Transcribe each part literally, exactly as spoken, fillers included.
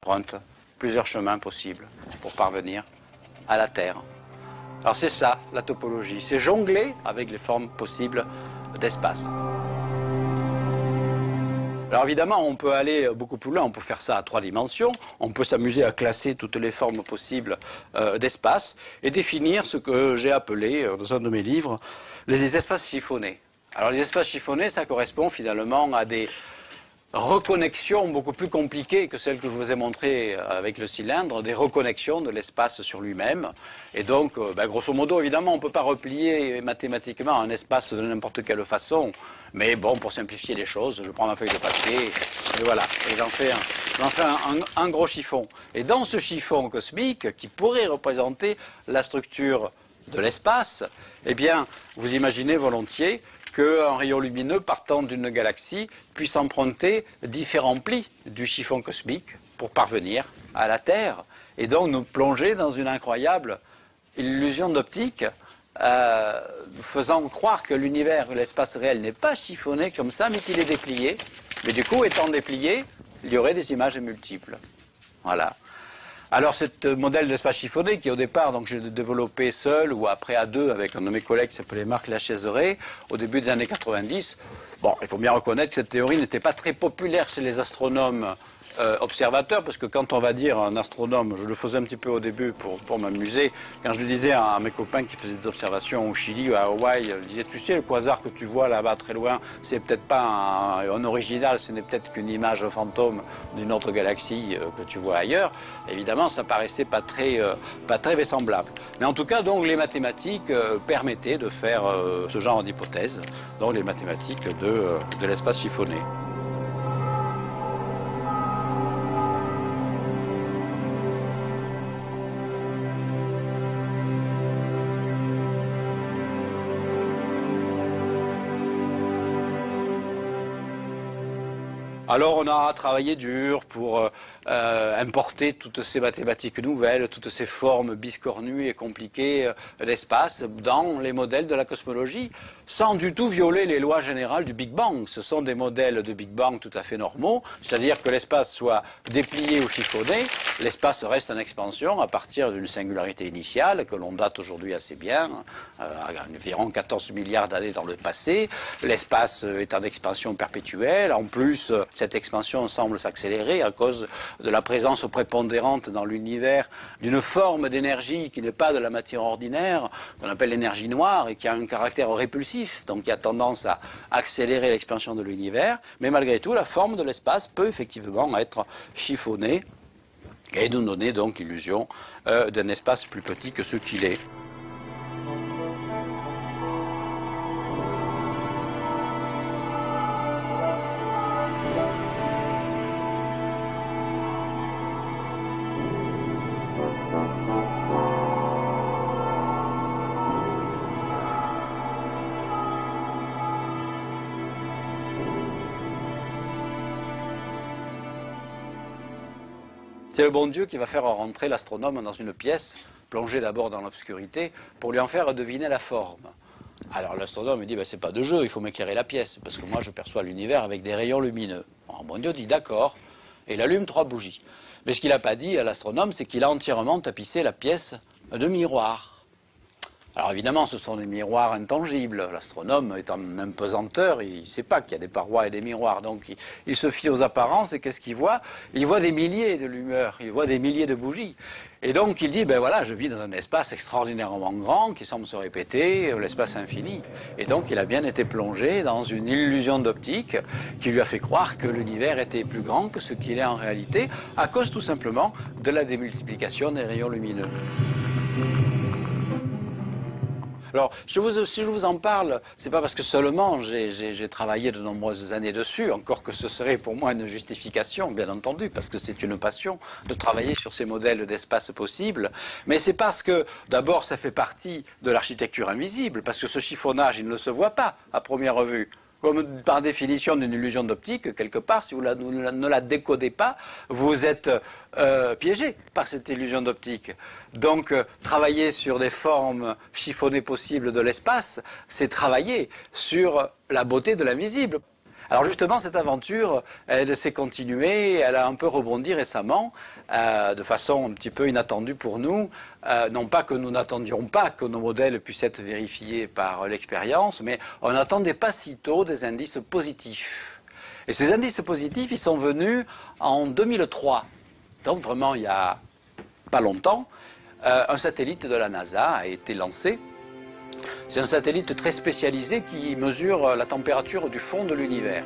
emprunte plusieurs chemins possibles pour parvenir à la Terre. Alors c'est ça, la topologie, c'est jongler avec les formes possibles d'espace. Alors évidemment, on peut aller beaucoup plus loin, on peut faire ça à trois dimensions, on peut s'amuser à classer toutes les formes possibles euh, d'espace et définir ce que j'ai appelé, euh, dans un de mes livres, les espaces chiffonnés. Alors les espaces chiffonnés, ça correspond finalement à des reconnexions beaucoup plus compliquées que celles que je vous ai montrées avec le cylindre, des reconnexions de l'espace sur lui-même. Et donc, euh, ben, grosso modo, évidemment, on ne peut pas replier mathématiquement un espace de n'importe quelle façon. Mais bon, pour simplifier les choses, je prends ma feuille de papier, et voilà, et j'en fais, un, j'en fais un, un, un gros chiffon. Et dans ce chiffon cosmique, qui pourrait représenter la structure de l'espace, eh bien, vous imaginez volontiers qu'un rayon lumineux partant d'une galaxie puisse emprunter différents plis du chiffon cosmique pour parvenir à la Terre et donc nous plonger dans une incroyable illusion d'optique euh, faisant croire que l'univers, l'espace réel n'est pas chiffonné comme ça mais qu'il est déplié. Mais du coup, étant déplié, il y aurait des images multiples. Voilà. Alors, ce modèle d'espace chiffonné, qui au départ, donc j'ai développé seul ou après à deux avec un de mes collègues qui s'appelait Marc Lachaiseray, au début des années quatre-vingt-dix, bon, il faut bien reconnaître que cette théorie n'était pas très populaire chez les astronomes euh, observateurs, parce que quand on va dire à un astronome, je le faisais un petit peu au début pour, pour m'amuser, quand je le disais à, à mes copains qui faisaient des observations au Chili ou à Hawaï, je disais, tu sais, le quasar que tu vois là-bas très loin, c'est peut-être pas un, un original, ce n'est peut-être qu'une image fantôme d'une autre galaxie euh, que tu vois ailleurs. Évidemment, ça paraissait pas très, euh, pas très vraisemblable. Mais en tout cas, donc, les mathématiques euh, permettaient de faire euh, ce genre d'hypothèse, donc les mathématiques de, euh, de l'espace chiffonné. Alors on a travaillé dur pour euh, importer toutes ces mathématiques nouvelles, toutes ces formes biscornues et compliquées euh, d'espace dans les modèles de la cosmologie, sans du tout violer les lois générales du Big Bang. Ce sont des modèles de Big Bang tout à fait normaux, c'est-à-dire que l'espace soit déplié ou chiffonné, l'espace reste en expansion à partir d'une singularité initiale que l'on date aujourd'hui assez bien, euh, à environ quatorze milliards d'années dans le passé. L'espace est en expansion perpétuelle, en plus cette expansion semble s'accélérer à cause de la présence prépondérante dans l'univers d'une forme d'énergie qui n'est pas de la matière ordinaire, qu'on appelle l'énergie noire et qui a un caractère répulsif, donc qui a tendance à accélérer l'expansion de l'univers. Mais malgré tout, la forme de l'espace peut effectivement être chiffonnée et nous donner donc l'illusion euh, d'un espace plus petit que ce qu'il est. C'est le bon Dieu qui va faire rentrer l'astronome dans une pièce, plongée d'abord dans l'obscurité, pour lui en faire deviner la forme. Alors l'astronome dit, ben, c'est pas de jeu, il faut m'éclairer la pièce, parce que moi je perçois l'univers avec des rayons lumineux. Alors, bon Dieu dit d'accord, et il allume trois bougies. Mais ce qu'il n'a pas dit à l'astronome, c'est qu'il a entièrement tapissé la pièce de miroirs. Alors évidemment, ce sont des miroirs intangibles. L'astronome est en impesanteur, il ne sait pas qu'il y a des parois et des miroirs. Donc il, il se fie aux apparences et qu'est-ce qu'il voit? Il voit des milliers de lumières, il voit des milliers de bougies. Et donc il dit, ben voilà, je vis dans un espace extraordinairement grand qui semble se répéter, l'espace infini. Et donc il a bien été plongé dans une illusion d'optique qui lui a fait croire que l'univers était plus grand que ce qu'il est en réalité, à cause tout simplement de la démultiplication des rayons lumineux. Alors, je vous, si je vous en parle, c'est pas parce que seulement j'ai travaillé de nombreuses années dessus, encore que ce serait pour moi une justification, bien entendu, parce que c'est une passion de travailler sur ces modèles d'espace possibles, mais c'est parce que, d'abord, ça fait partie de l'architecture invisible, parce que ce chiffonnage, il ne se voit pas à première vue. Comme par définition d'une illusion d'optique, quelque part, si vous la, ne la décodez pas, vous êtes euh, piégé par cette illusion d'optique. Donc, euh, travailler sur des formes chiffonnées possibles de l'espace, c'est travailler sur la beauté de l'invisible. Alors justement, cette aventure, elle s'est continuée, elle a un peu rebondi récemment, euh, de façon un petit peu inattendue pour nous. Euh, non pas que nous n'attendions pas que nos modèles puissent être vérifiés par l'expérience, mais on n'attendait pas si tôt des indices positifs. Et ces indices positifs, ils sont venus en deux mille trois. Donc vraiment, il y a pas longtemps, euh, un satellite de la NASA a été lancé. C'est un satellite très spécialisé qui mesure la température du fond de l'univers.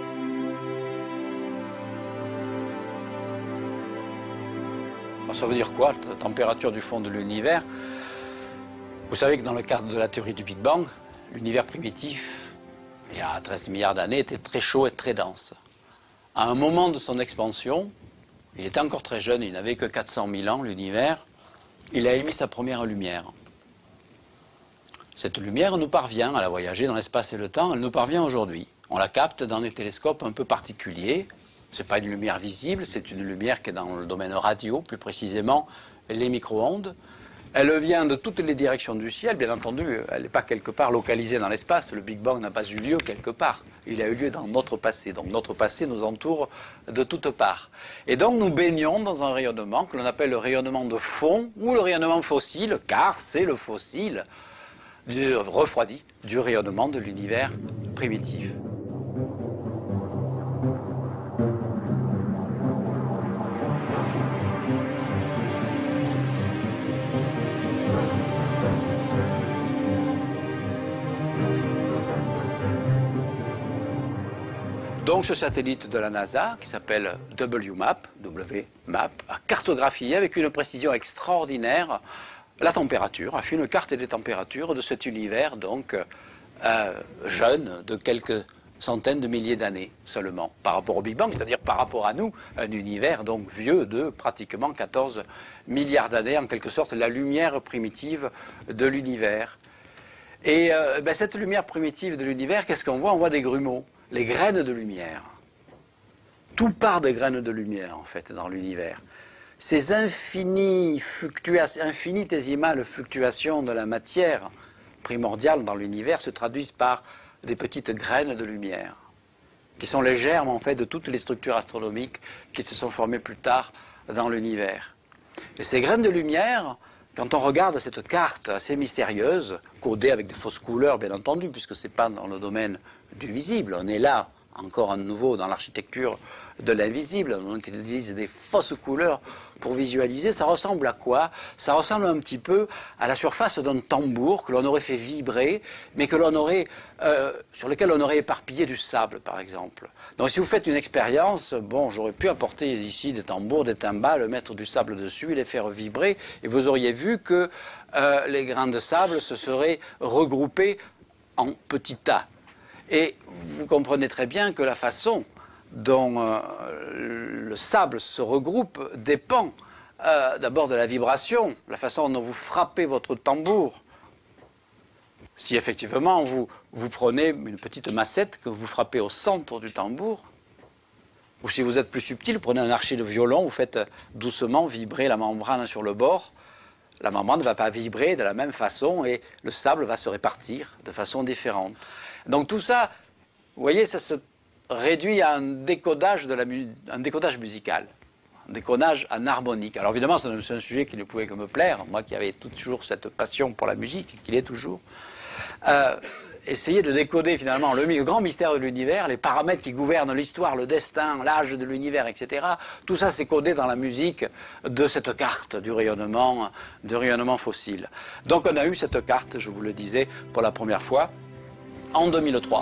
Ça veut dire quoi, la température du fond de l'univers? Vous savez que dans le cadre de la théorie du Big Bang, l'univers primitif, il y a treize milliards d'années, était très chaud et très dense. À un moment de son expansion, il était encore très jeune, il n'avait que quatre cent mille ans, l'univers, il a émis sa première lumière. Cette lumière nous parvient, elle a voyagé dans l'espace et le temps, elle nous parvient aujourd'hui. On la capte dans des télescopes un peu particuliers. Ce n'est pas une lumière visible, c'est une lumière qui est dans le domaine radio, plus précisément les micro-ondes. Elle vient de toutes les directions du ciel, bien entendu, elle n'est pas quelque part localisée dans l'espace. Le Big Bang n'a pas eu lieu quelque part, il a eu lieu dans notre passé. Donc notre passé nous entoure de toutes parts. Et donc nous baignons dans un rayonnement que l'on appelle le rayonnement de fond ou le rayonnement fossile, car c'est le fossile du refroidi du rayonnement de l'univers primitif. Donc ce satellite de la NASA, qui s'appelle W MAP, W MAP, a cartographié avec une précision extraordinaire la température, a fait une carte des températures de cet univers, donc euh, jeune, de quelques centaines de milliers d'années seulement, par rapport au Big Bang, c'est-à-dire par rapport à nous, un univers donc vieux de pratiquement quatorze milliards d'années, en quelque sorte la lumière primitive de l'univers. Et euh, ben, cette lumière primitive de l'univers, qu'est-ce qu'on voit? On voit des grumeaux, les graines de lumière. Tout part des graines de lumière, en fait, dans l'univers. Ces infinies fluctuations, infinitésimales fluctuations de la matière primordiale dans l'univers se traduisent par des petites graines de lumière, qui sont les germes, en fait, de toutes les structures astronomiques qui se sont formées plus tard dans l'univers. Et ces graines de lumière, quand on regarde cette carte assez mystérieuse, codée avec des fausses couleurs, bien entendu, puisque ce n'est pas dans le domaine du visible, on est là, encore à nouveau, dans l'architecture de l'invisible, on utilise des fausses couleurs pour visualiser. Ça ressemble à quoi? Ça ressemble un petit peu à la surface d'un tambour que l'on aurait fait vibrer, mais que l'on aurait, euh, sur lequel on aurait éparpillé du sable, par exemple. Donc si vous faites une expérience, bon, j'aurais pu apporter ici des tambours, des timbales, mettre du sable dessus et les faire vibrer, et vous auriez vu que euh, les grains de sable se seraient regroupés en petits tas. Et vous comprenez très bien que la façon dont euh, le sable se regroupe dépend euh, d'abord de la vibration, la façon dont vous frappez votre tambour. Si effectivement vous, vous prenez une petite massette que vous frappez au centre du tambour, ou si vous êtes plus subtil, prenez un archet de violon, vous faites doucement vibrer la membrane sur le bord, la membrane ne va pas vibrer de la même façon et le sable va se répartir de façon différente. Donc tout ça, vous voyez, ça se réduit à un décodage, de la mu un décodage musical, un décodage en harmonique. Alors évidemment, c'est un, un sujet qui ne pouvait que me plaire, moi qui avais toujours cette passion pour la musique, qui l'est toujours. Euh, essayer de décoder finalement le, le grand mystère de l'univers, les paramètres qui gouvernent l'histoire, le destin, l'âge de l'univers, et cetera. Tout ça c'est codé dans la musique de cette carte du rayonnement, du rayonnement fossile. Donc on a eu cette carte, je vous le disais, pour la première fois, en deux mille trois.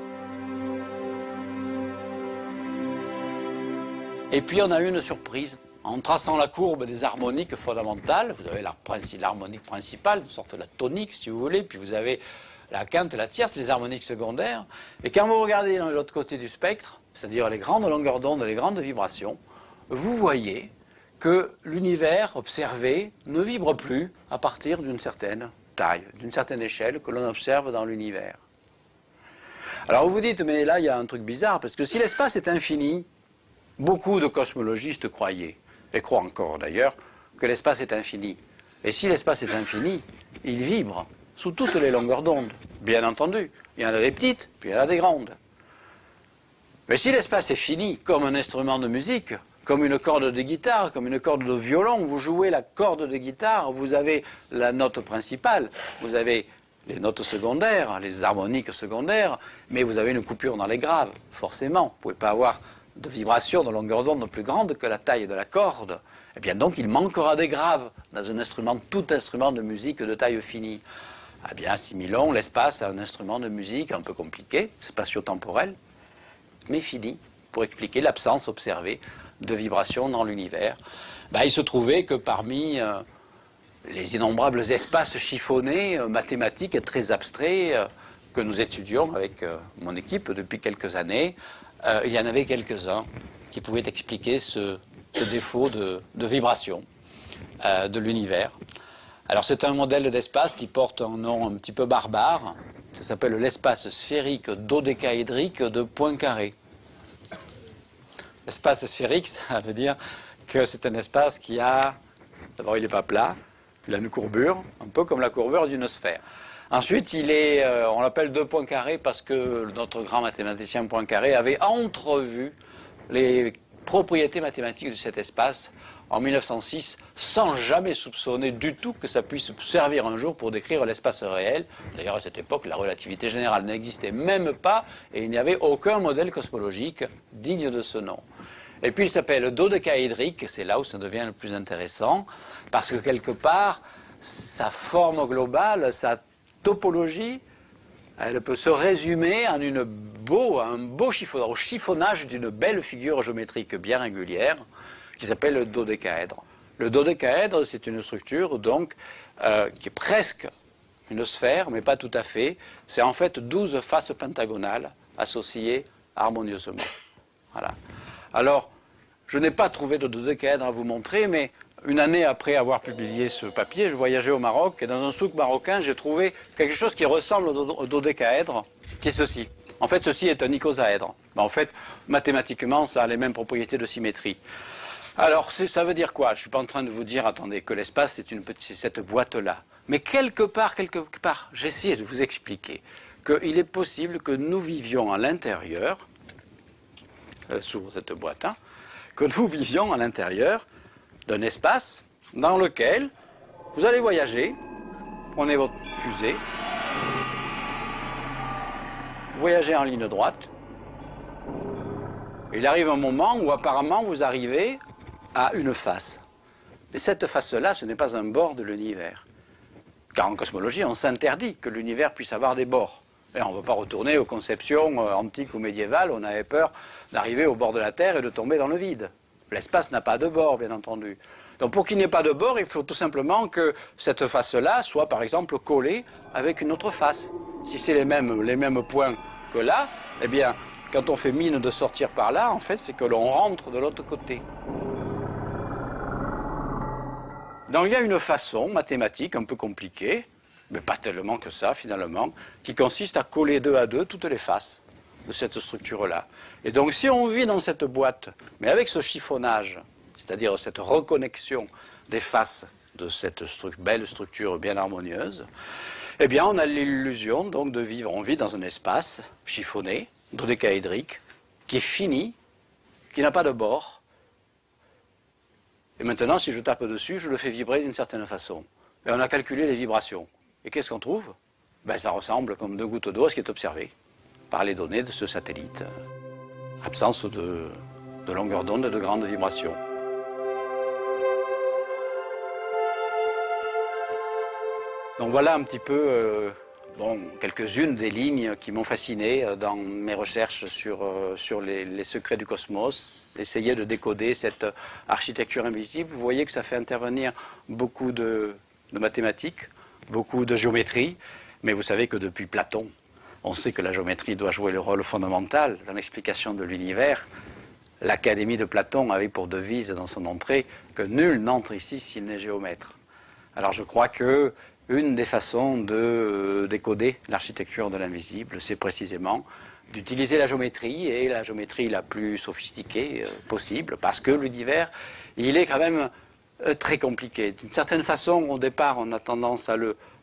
Et puis on a eu une surprise. En traçant la courbe des harmoniques fondamentales, vous avez l'harmonique principale, une sorte de la tonique si vous voulez, puis vous avez la quinte et la tierce, les harmoniques secondaires. Et quand vous regardez dans l'autre côté du spectre, c'est-à-dire les grandes longueurs d'onde, les grandes vibrations, vous voyez que l'univers observé ne vibre plus à partir d'une certaine taille, d'une certaine échelle que l'on observe dans l'univers. Alors vous vous dites, mais là il y a un truc bizarre, parce que si l'espace est infini, beaucoup de cosmologistes croyaient, et croient encore d'ailleurs, que l'espace est infini. Et si l'espace est infini, il vibre sous toutes les longueurs d'onde, bien entendu. Il y en a des petites, puis il y en a des grandes. Mais si l'espace est fini, comme un instrument de musique, comme une corde de guitare, comme une corde de violon, vous jouez la corde de guitare, vous avez la note principale, vous avez les notes secondaires, les harmoniques secondaires, mais vous avez une coupure dans les graves, forcément. Vous ne pouvez pas avoir de vibration de longueur d'onde plus grande que la taille de la corde. Eh bien donc il manquera des graves dans un instrument, tout instrument de musique de taille finie. Eh bien assimilons l'espace à un instrument de musique un peu compliqué, spatio-temporel, mais fini, pour expliquer l'absence observée de vibrations dans l'univers. Ben, il se trouvait que parmi euh, les innombrables espaces chiffonnés, euh, mathématiques et très abstraits euh, que nous étudions avec euh, mon équipe depuis quelques années, euh, il y en avait quelques-uns qui pouvaient expliquer ce, ce défaut de, de vibration euh, de l'univers. Alors c'est un modèle d'espace qui porte un nom un petit peu barbare, ça s'appelle l'espace sphérique dodécaédrique de Poincaré. L'espace sphérique, ça veut dire que c'est un espace qui a, d'abord il n'est pas plat, il a une courbure, un peu comme la courbure d'une sphère. Ensuite, il est, euh, on l'appelle de Poincaré parce que notre grand mathématicien Poincaré avait entrevu les propriétés mathématiques de cet espace en mille neuf cent six, sans jamais soupçonner du tout que ça puisse servir un jour pour décrire l'espace réel. D'ailleurs, à cette époque, la relativité générale n'existait même pas et il n'y avait aucun modèle cosmologique digne de ce nom. Et puis, il s'appelle dodécaédrique, c'est là où ça devient le plus intéressant, parce que quelque part, sa forme globale, sa topologie, elle peut se résumer en une beau, un beau chiffonnage, au chiffonnage d'une belle figure géométrique bien régulière, qui s'appelle le dodécaèdre. Le dodécaèdre, c'est une structure donc euh, qui est presque une sphère, mais pas tout à fait. C'est en fait douze faces pentagonales associées harmonieusement. Voilà. Alors, je n'ai pas trouvé de dodécaèdre à vous montrer, mais une année après avoir publié ce papier, je voyageais au Maroc et dans un souk marocain, j'ai trouvé quelque chose qui ressemble au dodécaèdre, qui est ceci. En fait, ceci est un icosaèdre. Ben, en fait, mathématiquement, ça a les mêmes propriétés de symétrie. Alors, ça veut dire quoi? Je ne suis pas en train de vous dire, attendez, que l'espace, c'est une petite, cette boîte-là. Mais quelque part, quelque part, j'essaie de vous expliquer qu'il est possible que nous vivions à l'intérieur, elle s'ouvre cette boîte, hein, que nous vivions à l'intérieur d'un espace dans lequel vous allez voyager, prenez votre fusée, voyagez en ligne droite, et il arrive un moment où apparemment vous arrivez à une face. Et cette face-là, ce n'est pas un bord de l'univers. Car en cosmologie, on s'interdit que l'univers puisse avoir des bords. Et on ne veut pas retourner aux conceptions euh, antiques ou médiévales, on avait peur d'arriver au bord de la Terre et de tomber dans le vide. L'espace n'a pas de bord, bien entendu. Donc pour qu'il n'y ait pas de bord, il faut tout simplement que cette face-là soit, par exemple, collée avec une autre face. Si c'est les mêmes, les mêmes points que là, eh bien, quand on fait mine de sortir par là, en fait, c'est que l'on rentre de l'autre côté. Donc il y a une façon mathématique un peu compliquée, mais pas tellement que ça finalement, qui consiste à coller deux à deux toutes les faces de cette structure-là. Et donc si on vit dans cette boîte, mais avec ce chiffonnage, c'est-à-dire cette reconnexion des faces de cette stru- belle structure bien harmonieuse, eh bien on a l'illusion donc de vivre, on vit dans un espace chiffonné, dodécaédrique, qui est fini, qui n'a pas de bord. Et maintenant, si je tape dessus, je le fais vibrer d'une certaine façon. Et on a calculé les vibrations. Et qu'est-ce qu'on trouve? Ben, ça ressemble comme deux gouttes d'eau à ce qui est observé par les données de ce satellite. Absence de, de longueur d'onde et de grandes vibrations. Donc voilà un petit peu euh, bon, quelques-unes des lignes qui m'ont fasciné euh, dans mes recherches sur, euh, sur les, les secrets du cosmos. Essayer de décoder cette architecture invisible. Vous voyez que ça fait intervenir beaucoup de, de mathématiques, beaucoup de géométrie, mais vous savez que depuis Platon, on sait que la géométrie doit jouer le rôle fondamental dans l'explication de l'univers. L'Académie de Platon avait pour devise dans son entrée que nul n'entre ici s'il n'est géomètre. Alors je crois que une des façons de décoder l'architecture de l'invisible, c'est précisément d'utiliser la géométrie, et la géométrie la plus sophistiquée euh, possible, parce que l'univers, il est quand même euh, très compliqué. D'une certaine façon, au départ, on a tendance à le,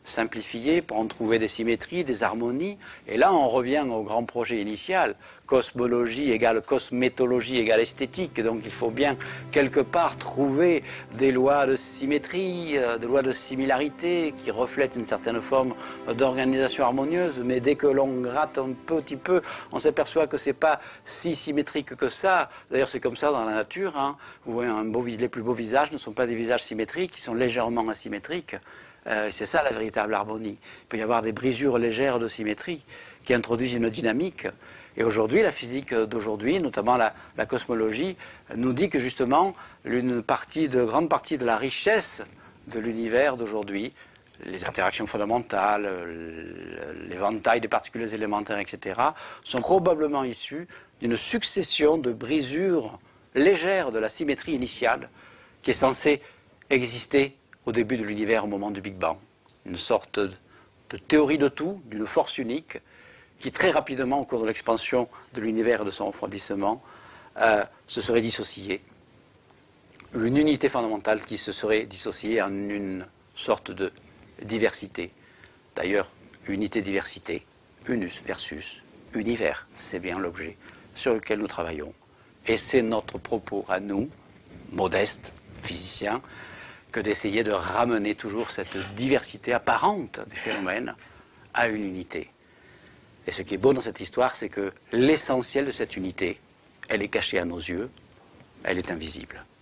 simplifier pour en trouver des symétries, des harmonies. Et là, on revient au grand projet initial. Cosmologie égale cosmétologie égale esthétique. Donc il faut bien quelque part trouver des lois de symétrie, euh, des lois de similarité qui reflètent une certaine forme d'organisation harmonieuse. Mais dès que l'on gratte un petit peu, on s'aperçoit que c'est pas si symétrique que ça. D'ailleurs, c'est comme ça dans la nature. Hein. Vous voyez, un beau, les plus beaux visages ne sont pas des visages symétriques, ils sont légèrement asymétriques. Euh, c'est ça la véritable harmonie. Il peut y avoir des brisures légères de symétrie qui introduisent une dynamique. Et aujourd'hui, la physique d'aujourd'hui, notamment la, la cosmologie, nous dit que justement, une partie de, grande partie de la richesse de l'univers d'aujourd'hui, les interactions fondamentales, l'éventail des particules élémentaires, et cetera, sont probablement issues d'une succession de brisures légères de la symétrie initiale qui est censée exister au début de l'univers au moment du Big Bang. Une sorte de théorie de tout, d'une force unique, qui très rapidement, au cours de l'expansion de l'univers et de son refroidissement, euh, se serait dissociée. Une unité fondamentale qui se serait dissociée en une sorte de diversité. D'ailleurs, unité-diversité, unus versus univers, c'est bien l'objet sur lequel nous travaillons. Et c'est notre propos à nous, modestes, physiciens, que d'essayer de ramener toujours cette diversité apparente des phénomènes à une unité. Et ce qui est beau dans cette histoire, c'est que l'essentiel de cette unité, elle est cachée à nos yeux, elle est invisible.